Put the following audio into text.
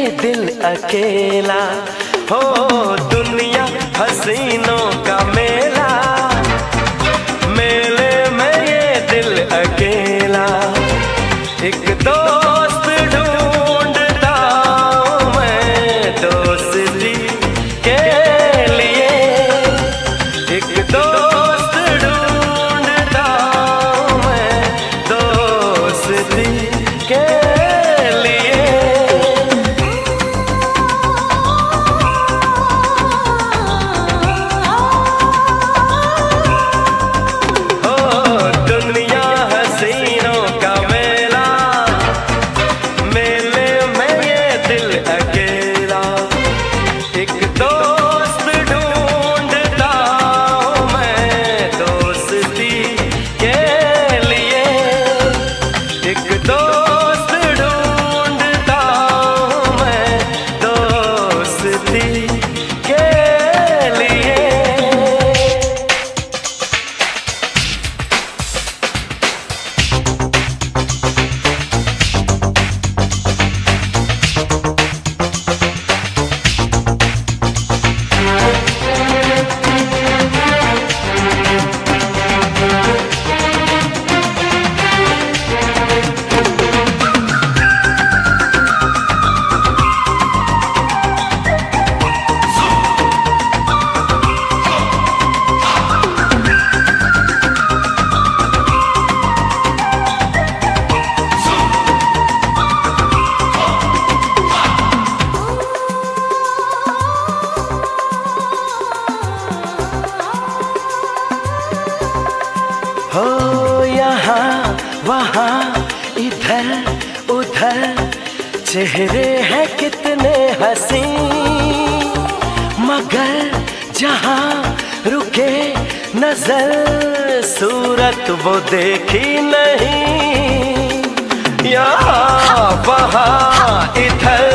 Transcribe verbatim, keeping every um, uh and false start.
दिल अकेला हो, दुनिया हसीनों का मेला, मेले में ये दिल अकेला। एक दोस्त ढूंढता हूँ मैं दोस्ती के लिए, एक दोस्त ढूंढता हूँ मैं दोस्ती के लिए। हो दुनिया हसीनों का मेला, मेले में ये दिल अकेला। एक दोस्त ढूंढता हूँ मैं दोस्ती के लिए, एक दोस्त ढूंढता हूँ मैं दोस्ती के लिए। हो यहाँ वहाँ इधर उधर चेहरे हैं कितने हंसी, मगर जहाँ रुके नजर सूरत वो देखी नहीं। यहाँ वहाँ इधर